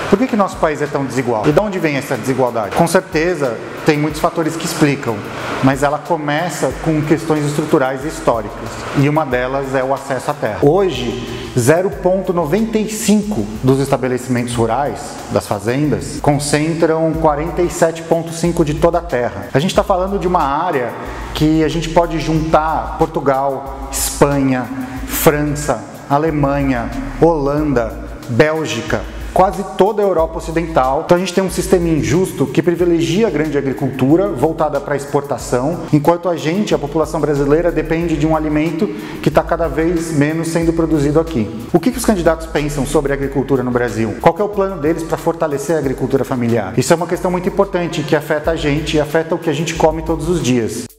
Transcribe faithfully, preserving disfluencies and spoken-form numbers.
Por que que nosso país é tão desigual? E de onde vem essa desigualdade? Com certeza, tem muitos fatores que explicam, mas ela começa com questões estruturais e históricas, e uma delas é o acesso à terra. Hoje, zero vírgula noventa e cinco dos estabelecimentos rurais, das fazendas, concentram quarenta e sete vírgula cinco de toda a terra. A gente está falando de uma área que a gente pode juntar Portugal, Espanha, França, Alemanha, Holanda, Bélgica, quase toda a Europa Ocidental. Então a gente tem um sistema injusto que privilegia a grande agricultura voltada para a exportação, enquanto a gente, a população brasileira, depende de um alimento que está cada vez menos sendo produzido aqui. O que que os candidatos pensam sobre a agricultura no Brasil? Qual que é o plano deles para fortalecer a agricultura familiar? Isso é uma questão muito importante que afeta a gente e afeta o que a gente come todos os dias.